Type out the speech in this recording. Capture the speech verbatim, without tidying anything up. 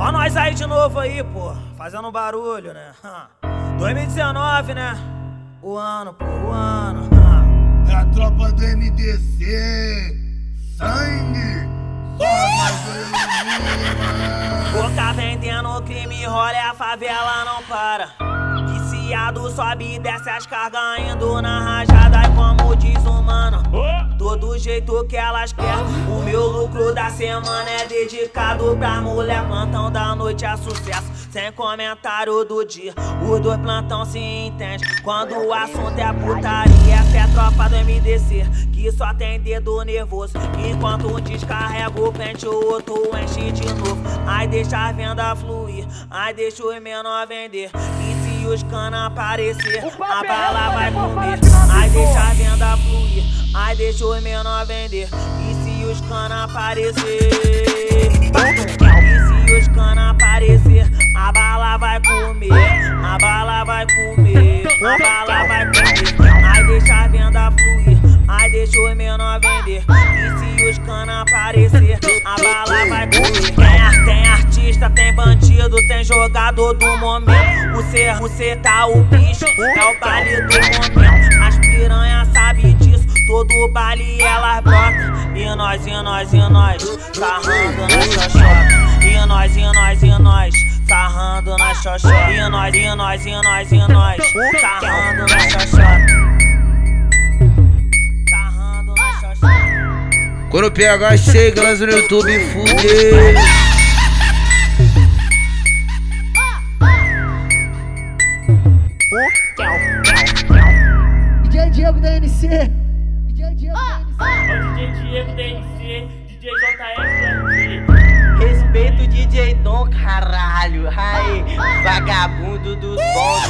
Ó nós aí de novo aí, pô, fazendo barulho, né? dois mil e dezenove, né? O ano, pô, o ano. É a tropa do M D C, sangue, só mais dois. Boca vendendo crime, rola, a favela não para. Viciado sobe e desce as cargas indo na rajada. E como diz o mano, todo jeito que elas querem. O meu lucro da semana é dedicado pra mulher. Plantão da noite é sucesso, sem comentário do dia. Os dois plantão se entendem quando o assunto é putaria. Essa é a tropa do M D C, que só tem dedo nervoso. Enquanto um descarrega o pente, o outro enche de novo. Ai, deixa a venda fluir, ai, deixa os menor vender. E se os cana aparecer, a bala vai comer. Ai, deixa a venda fluir, ai, deixa os menor vender. E se os cana aparecer, e se os cana aparecer, a bala vai comer, a bala vai comer, a bala vai comer. Ai, deixa a venda fluir, ai, deixa os menor vender. E se os cana aparecer, a bala vai comer. Tem, tem artista, tem bandido, tem jogador do momento. O cê, o cê tá o bicho, é o baile do momento. As piranhas sabem disso, todo baile elas brotam. E nós, e nós, e nós, sarrando na xoxota. E nós, e nós, e nós, sarrando na xoxota. E nós, e nós, e nós, e nós, sarrando na xoxota. Sarrando na xoxota. Quando o P H chega, lança no YouTube e fudeu. D J Diego da N C, D J Diego da N C, O D J Diego da N C, D J J S. Respeito o D J Dom, caralho. Aí, vagabundo dos bons.